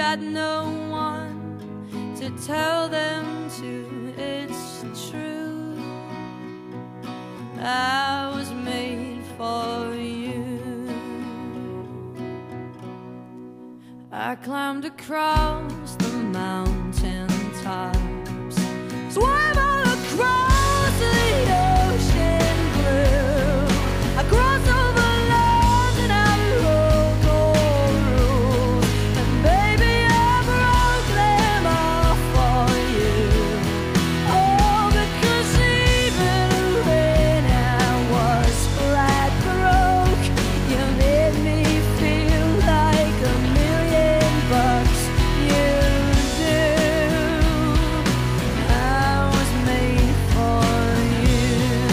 got no one to tell them to. It's true, I was made for you. I climbed across the mountain tops, swam all across the ocean blue. I crossed over lands and I broke all rules, and baby I broke them all for you. Oh, because even when I was flat broke, you made me feel like a million bucks. You do. I was made for you.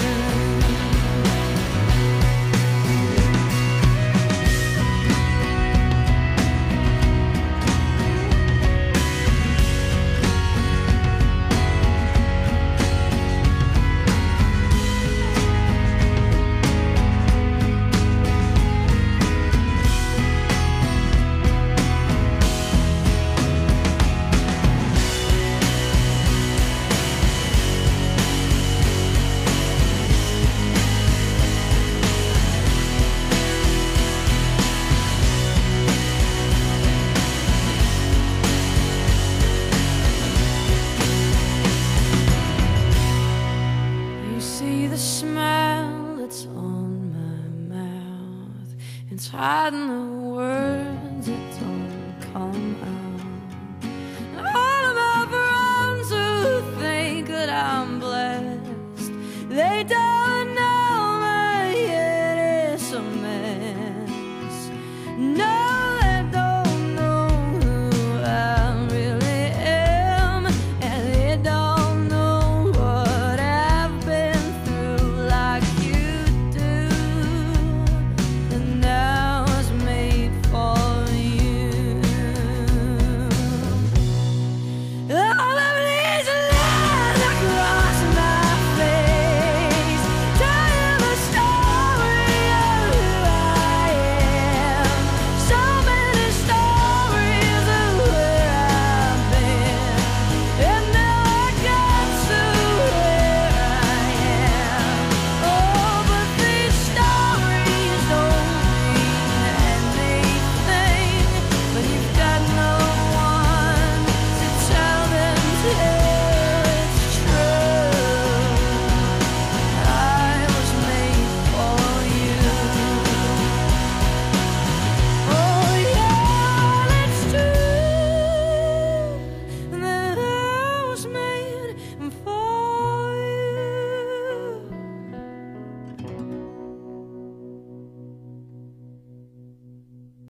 You see the smile that's on my mouth, it's hiding the words that don't come out.